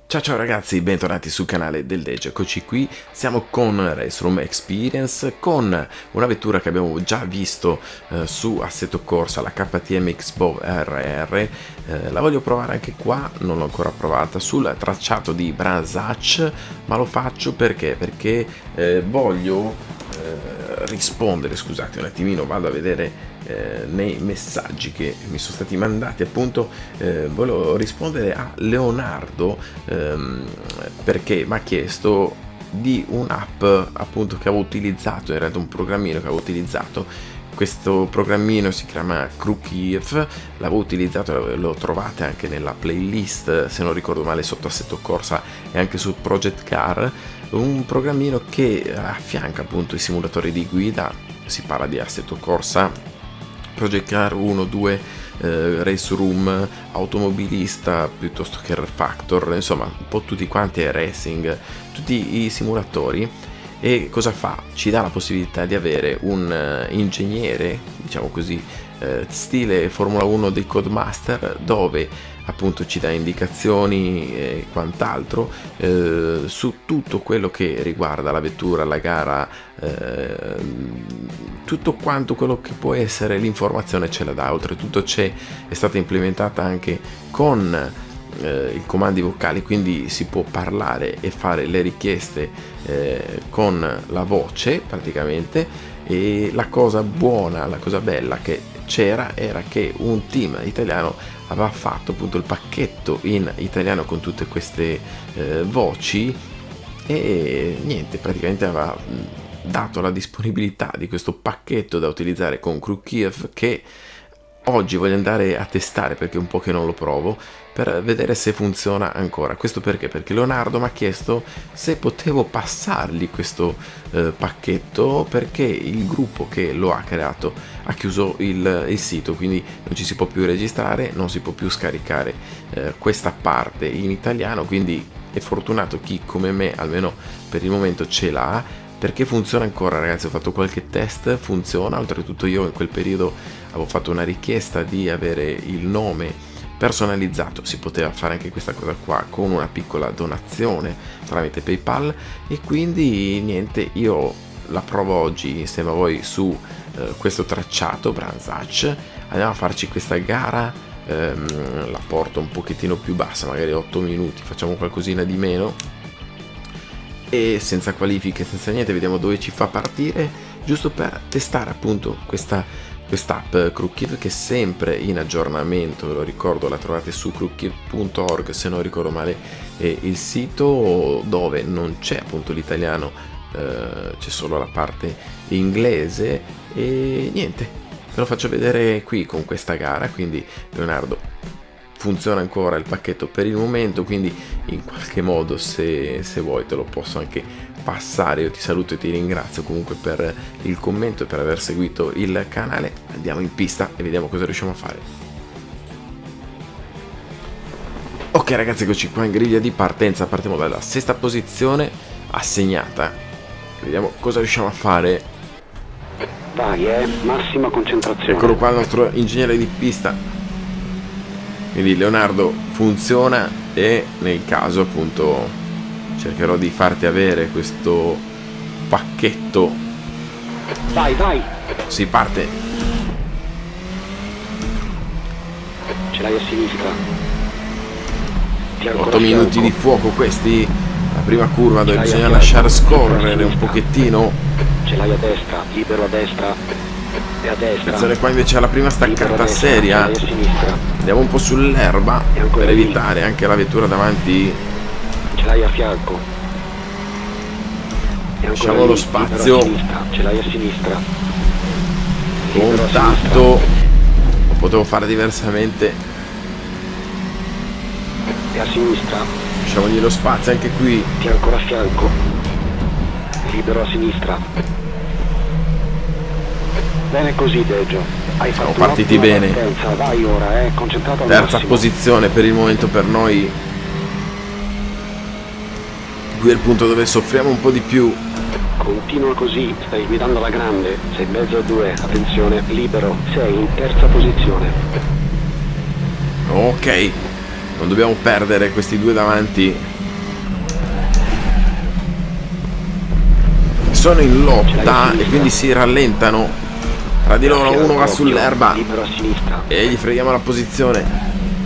Ciao ciao ragazzi, bentornati sul canale del Dejo. Eccoci qui, siamo con Race Room Experience, con una vettura che abbiamo già visto su Assetto Corsa, la KTM X-Bow RR. La voglio provare anche qua, non l'ho ancora provata, sul tracciato di Brands Hatch, ma lo faccio perché voglio rispondere, scusate un attimino, vado a vedere nei messaggi che mi sono stati mandati. Appunto volevo rispondere a Leonardo perché mi ha chiesto di un'app appunto che avevo utilizzato, in realtà un programmino che avevo utilizzato. Questo programmino si chiama Crewkiev, l'avevo utilizzato, lo trovate anche nella playlist, se non ricordo male, sotto Assetto Corsa e anche su Project Car. Un programmino che affianca appunto i simulatori di guida. Si parla di Assetto Corsa, Project Car 1, 2, Race Room, Automobilista, piuttosto che R-Factor, insomma un po' tutti quanti, Racing, tutti i simulatori. E cosa fa? Ci dà la possibilità di avere un ingegnere, diciamo così, stile Formula 1 dei Codemaster, dove appunto ci dà indicazioni e quant'altro su tutto quello che riguarda la vettura, la gara, tutto quanto quello che può essere l'informazione ce la dà. Oltretutto è stata implementata anche con i comandi vocali, quindi si può parlare e fare le richieste con la voce praticamente. E la cosa buona, la cosa bella che c'era era che un team italiano aveva fatto appunto il pacchetto in italiano con tutte queste voci, e niente, praticamente aveva dato la disponibilità di questo pacchetto da utilizzare con Crewkiev, che oggi voglio andare a testare perché è un po' che non lo provo, per vedere se funziona ancora. Questo perché Leonardo mi ha chiesto se potevo passargli questo pacchetto, perché il gruppo che lo ha creato ha chiuso il sito, quindi non ci si può più registrare, non si può più scaricare questa parte in italiano. Quindi è fortunato chi come me almeno per il momento ce l'ha, perché funziona ancora. Ragazzi, ho fatto qualche test, funziona. Oltretutto io in quel periodo avevo fatto una richiesta di avere il nome personalizzato, si poteva fare anche questa cosa qua con una piccola donazione tramite PayPal, e quindi niente, io la provo oggi insieme a voi su questo tracciato Brands Hatch. Andiamo a farci questa gara, la porto un pochettino più bassa, magari 8 minuti, facciamo qualcosina di meno, e senza qualifiche, senza niente, vediamo dove ci fa partire, giusto per testare appunto quest'app Crewkiev, che è sempre in aggiornamento. Ve lo ricordo, la trovate su crewkiev.org, se non ricordo male è il sito, dove non c'è appunto l'italiano, c'è solo la parte inglese. E niente, ve lo faccio vedere qui con questa gara. Quindi Leonardo, funziona ancora il pacchetto per il momento, quindi in qualche modo se vuoi te lo posso anche passare. Io ti saluto e ti ringrazio comunque per il commento e per aver seguito il canale. Andiamo in pista e vediamo cosa riusciamo a fare. Ok ragazzi, eccoci qua in griglia di partenza, partiamo dalla sesta posizione assegnata, vediamo cosa riusciamo a fare. Vai, massima concentrazione. Eccolo qua il nostro ingegnere di pista. Quindi Leonardo, funziona, e nel caso appunto cercherò di farti avere questo pacchetto. Vai, vai. Si parte. Ce l'hai a sinistra. 8 minuti di fuoco questi. La prima curva dove bisogna lasciare scorrere un pochettino. Ce l'hai a destra, libero a destra e a destra. Attenzione qua invece alla prima staccata seria. Andiamo un po' sull'erba per evitare anche la vettura davanti. Ce l'hai a fianco. Lasciamo lo spazio. Ce l'hai a sinistra. Contatto. Lo potevo fare diversamente. E a sinistra. Lasciamogli lo spazio anche qui. Ancora a fianco. Libero a sinistra. Bene così, Dejo. Hai fatto. Siamo partiti bene. Partenza. Vai ora, concentrato al Terza massimo. posizione per il momento per noi. Qui è il punto dove soffriamo un po' di più. Continua così, stai guidando la grande, sei in mezzo a due, attenzione, libero, sei in terza posizione. Ok, non dobbiamo perdere questi due davanti. sono in lotta e quindi si rallentano tra di loro. Uno va sull'erba e gli freghiamo la posizione.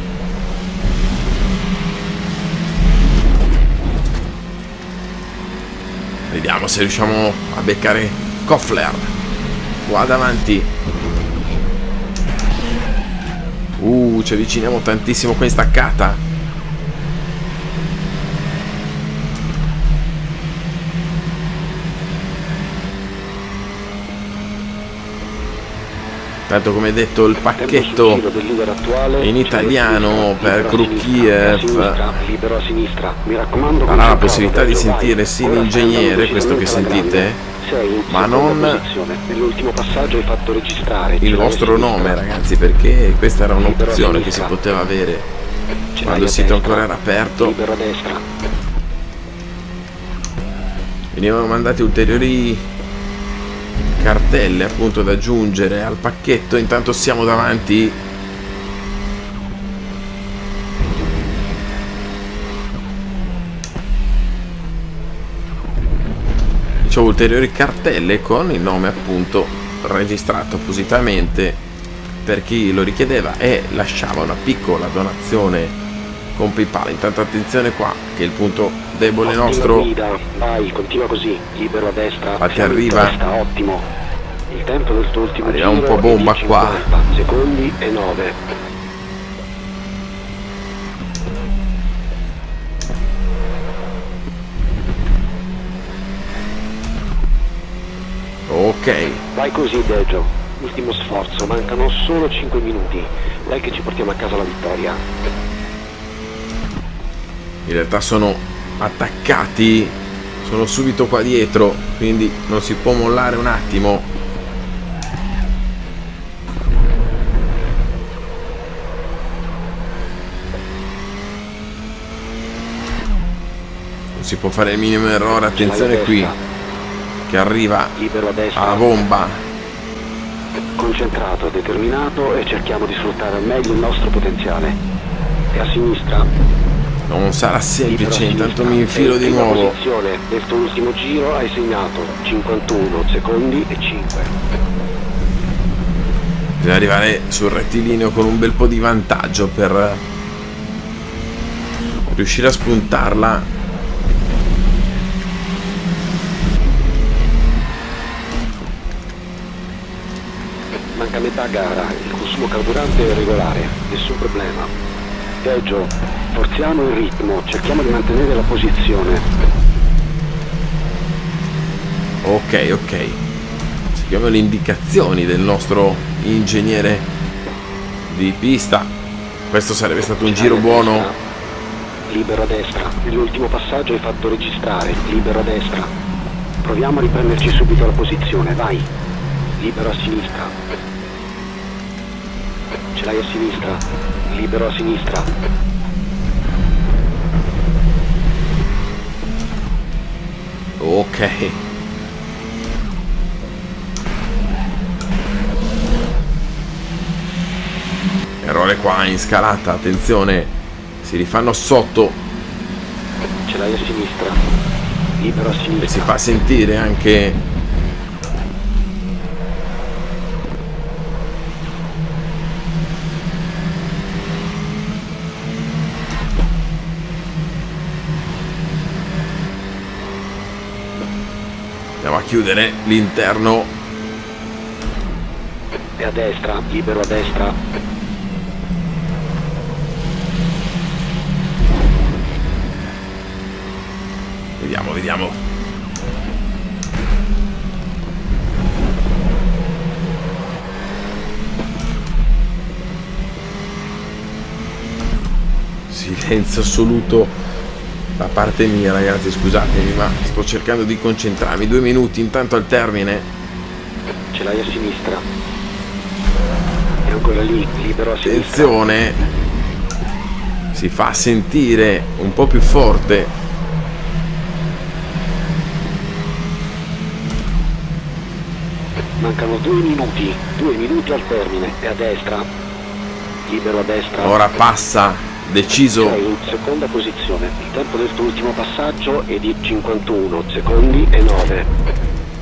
Vediamo se riusciamo a beccare Koffler qua davanti. Ci avviciniamo tantissimo qua in staccata. Tanto, come detto, il pacchetto in italiano per Krukiev darà la possibilità di sentire sì l'ingegnere, questo che sentite, ma non il vostro nome, ragazzi, perché questa era un'opzione che si poteva avere quando il sito ancora era aperto. Venivano mandati ulteriori cartelle appunto da aggiungere al pacchetto. Intanto siamo davanti. Dicevo, ulteriori cartelle con il nome appunto registrato appositamente per chi lo richiedeva e lasciava una piccola donazione con PayPal. Intanto attenzione qua, che il punto debole nostro. Vai, continua così, libero a destra. Infatti arriva. Ottimo. Il tempo del tuo ultimo arriva un po' bomba qua. Secondi e 9. Ok. Vai così, Deggio. Ultimo sforzo, mancano solo 5 minuti. Dai che ci portiamo a casa la vittoria. In realtà sono attaccati, sono subito qua dietro, quindi non si può mollare un attimo. Non si può fare il minimo errore. Attenzione qui, che arriva alla bomba. Concentrato, determinato, e cerchiamo di sfruttare al meglio il nostro potenziale. E a sinistra. Non sarà semplice, intanto mi infilo di nuovo. Posizione del tuo ultimo giro hai segnato 51 secondi e 5. Bisogna arrivare sul rettilineo con un bel po' di vantaggio per riuscire a spuntarla. Manca metà gara, il consumo carburante è regolare, nessun problema. Peggio, forziamo il ritmo, cerchiamo di mantenere la posizione. Ok. Seguiamo le indicazioni del nostro ingegnere di pista. Questo sarebbe stato un giro buono. Libero a destra, l'ultimo passaggio hai fatto registrare, libero a destra. Proviamo a riprenderci subito la posizione, vai. Libero a sinistra. Ce l'hai a sinistra, libero a sinistra. Ok. Errore qua in scalata, attenzione, si rifanno sotto. Ce l'hai a sinistra, libero a sinistra. E si fa sentire anche. Andiamo a chiudere l'interno. E a destra, libero a destra. Vediamo. Silenzio assoluto da parte mia, ragazzi, scusatemi, ma sto cercando di concentrarmi. 2 minuti intanto al termine. Ce l'hai a sinistra. E ancora lì, libero a sinistra. Attenzione, si fa sentire un po' più forte. Mancano 2 minuti, 2 minuti al termine. E a destra, libero a destra. Ora passa, deciso. Sei in seconda posizione. Il tempo del tuo ultimo passaggio è di 51 secondi e 9.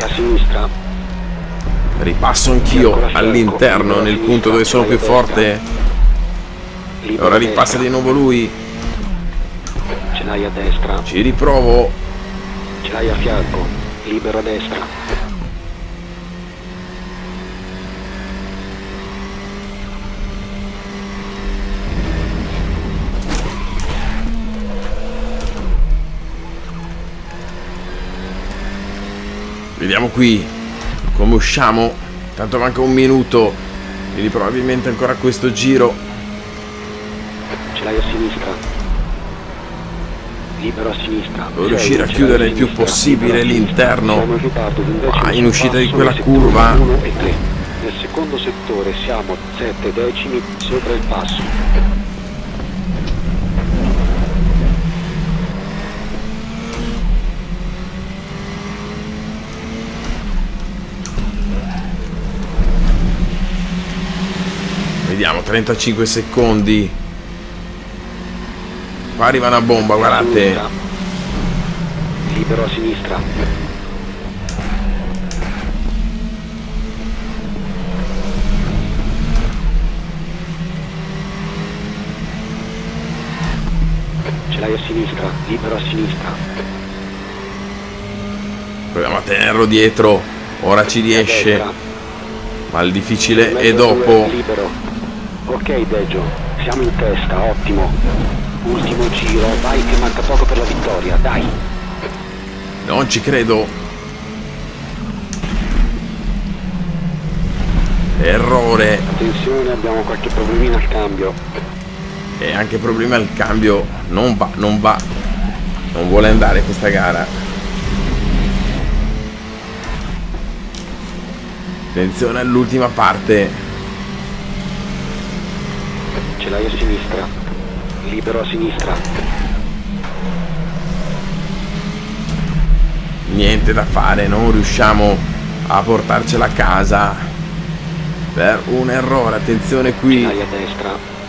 A sinistra. Ripasso anch'io all'interno, nel punto dove sono più forte. Ora ripassa di nuovo lui. Ce l'hai a destra. Ci riprovo. Ce l'hai a fianco. Libero a destra. Vediamo qui come usciamo. Tanto manca un minuto, quindi probabilmente ancora questo giro. Ce l'hai a sinistra. Libero a sinistra. Devo riuscire a chiudere il più possibile l'interno. In uscita di quella curva. 1 e 3. Nel secondo settore siamo 7 decimi sopra il passo. Vediamo, 35 secondi. Qua arriva una bomba, guardate. Libero a sinistra. Ce l'hai a sinistra, libero a sinistra. Proviamo a tenerlo dietro. Ora ci riesce. Ma il difficile è dopo. Libero. Ok Deggio, siamo in testa, ottimo. Ultimo giro, vai che manca poco per la vittoria, dai. Non ci credo. Errore. Attenzione, abbiamo qualche problemino al cambio. E anche problemi al cambio. Non va. Non vuole andare questa gara. Attenzione all'ultima parte. Ce l'hai a sinistra. Libero a sinistra. Niente da fare, non riusciamo a portarcela a casa per un errore. Attenzione qui. Ce l'hai a destra.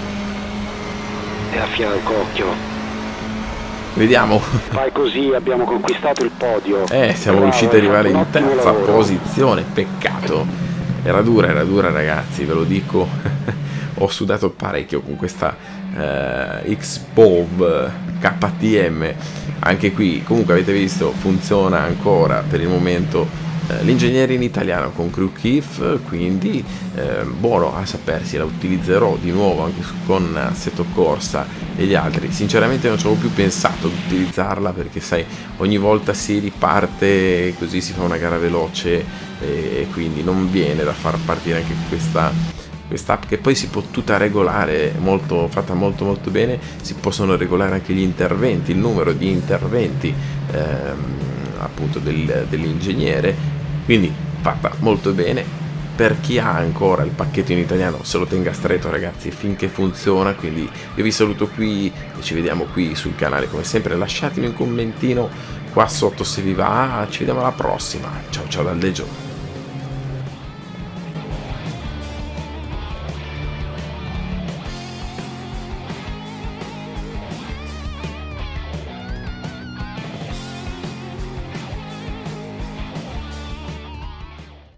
E a fianco, occhio. Vediamo. Fai così, abbiamo conquistato il podio. Siamo riusciti ad arrivare in terza posizione. Peccato. Era dura ragazzi, ve lo dico. Ho sudato parecchio con questa X-Pov KTM. Anche qui comunque avete visto funziona ancora per il momento l'ingegnere in italiano con CrewKIF, quindi buono a sapersi. La utilizzerò di nuovo anche con Assetto Corsa e gli altri. Sinceramente non ci avevo più pensato ad utilizzarla, perché sai, ogni volta si riparte così, si fa una gara veloce e quindi non viene da far partire anche quest'app, che poi si può tutta regolare, fatta molto bene. Si possono regolare anche gli interventi, il numero di interventi appunto dell'ingegnere, quindi fatta molto bene. Per chi ha ancora il pacchetto in italiano, se lo tenga stretto ragazzi finché funziona. Quindi io vi saluto qui e ci vediamo qui sul canale come sempre. Lasciatemi un commentino qua sotto se vi va. Ci vediamo alla prossima. Ciao dal Deggio.